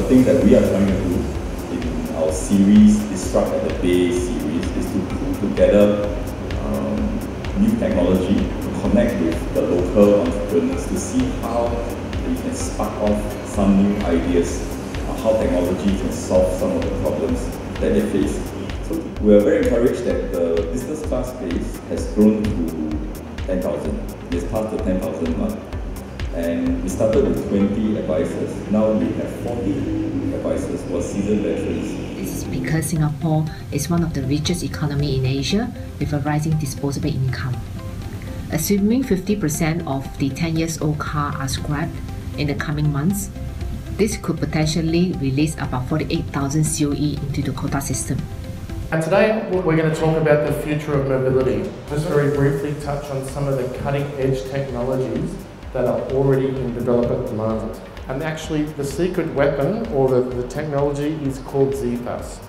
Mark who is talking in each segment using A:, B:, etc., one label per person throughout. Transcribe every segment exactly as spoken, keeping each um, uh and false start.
A: things that we are trying to do in our series, Disrupt at the Base series, is to pull together um, new technology to connect with the local entrepreneurs to see how we can spark off some new ideas, uh, how technology can solve some of the problems that they face. So we are very encouraged that the business class base has grown to ten thousand. It's past the ten thousand mark. And we started with twenty advisors. Now we have forty advisors who are seasoned veterans.
B: This is because Singapore is one of the richest economies in Asia with a rising disposable income. Assuming fifty percent of the ten years old car are scrapped in the coming months, this could potentially release about forty-eight thousand C O E into the quota system.
C: And today we're going to talk about the future of mobility. Just very briefly touch on some of the cutting edge technologies that are already in development at the moment. And actually the secret weapon or the, the technology is called Z PAS.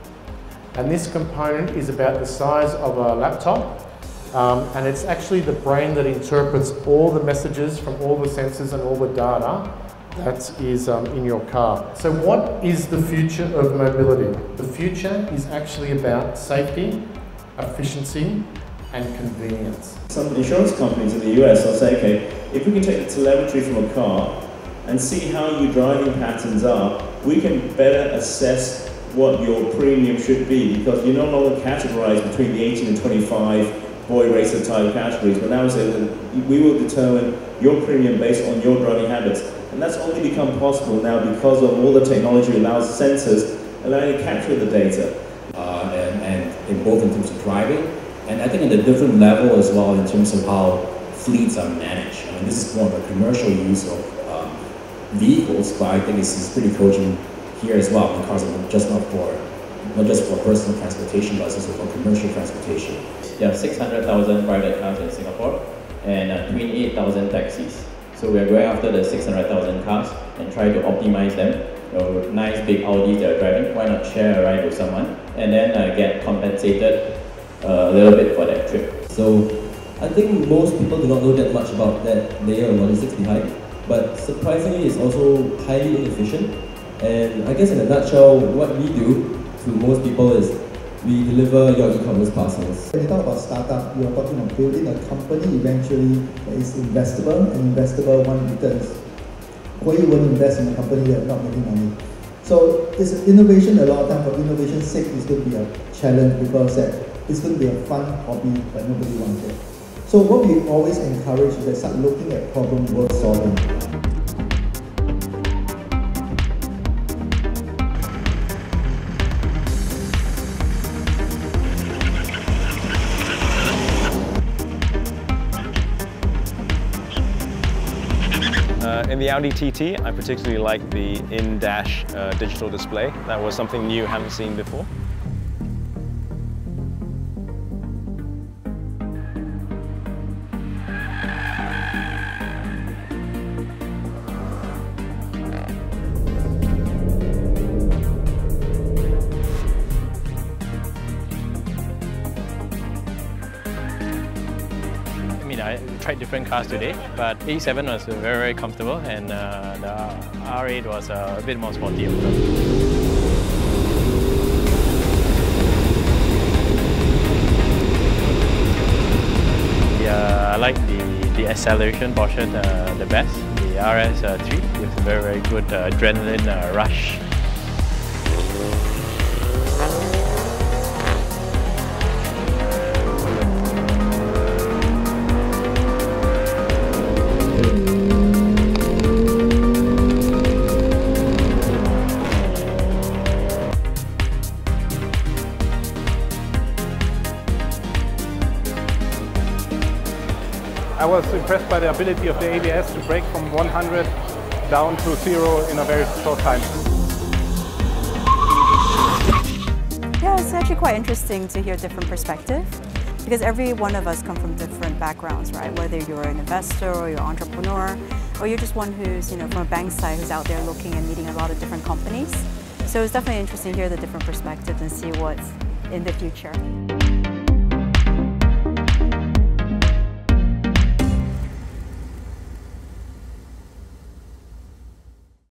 C: And this component is about the size of a laptop, um, and it's actually the brain that interprets all the messages from all the sensors and all the data that is um, in your car. So what is the future of mobility? The future is actually about safety, efficiency, and convenience.
D: Some insurance companies in the U S will say, okay, if we can take the telemetry from a car and see how your driving patterns are, we can better assess what your premium should be, because you're no longer categorized between the eighteen and twenty-five boy racer type categories, but now we say that we will determine your premium based on your driving habits. And that's only become possible now because of all the technology allows sensors allowing you to capture the data.
E: Uh, and, and in both in terms of driving, and I think at a different level as well in terms of how fleets are managed. I mean, this is more of a commercial use of um, vehicles, but I think it's, it's pretty cogent here as well, because it's just not for not just for personal transportation, but also for commercial transportation.
F: There are six hundred thousand private cars in Singapore and uh, twenty-eight thousand taxis. So we are going after the six hundred thousand cars and try to optimize them. You know, nice big Audis that are driving, why not share a ride with someone and then uh, get compensated uh, a little bit for that trip.
G: So I think most people do not know that much about that layer of logistics behind, but surprisingly it's also highly inefficient. And I guess in a nutshell, what we do to most people is we deliver your e-commerce parcels.
H: When you talk about startup, you are talking about building a company eventually that is investable, and investable one returns. Kuo-Yi won't invest in a company that is not making money. So it's innovation. A lot of time for innovation's sake is going to be a challenge, because that it's going to be a fun hobby that nobody wants it. So what we always encourage is that start looking at problems worth solving.
I: Uh, in the Audi T T, I particularly like the in-dash uh, digital display. That was something new I haven't seen before.
J: I tried different cars today, but A seven was very, very comfortable, and uh, the R eight was uh, a bit more sporty. Yeah, I like the, the acceleration portion uh, the best. The R S three gives a very, very good uh, adrenaline uh, rush.
K: I was impressed by the ability of the A B S to brake from one hundred down to zero in a very short time.
L: Yeah, it's actually quite interesting to hear different perspectives, because every one of us come from different backgrounds, right? Whether you're an investor or you're an entrepreneur, or you're just one who's, you know, from a bank side who's out there looking and meeting a lot of different companies. So it's definitely interesting to hear the different perspectives and see what's in the future.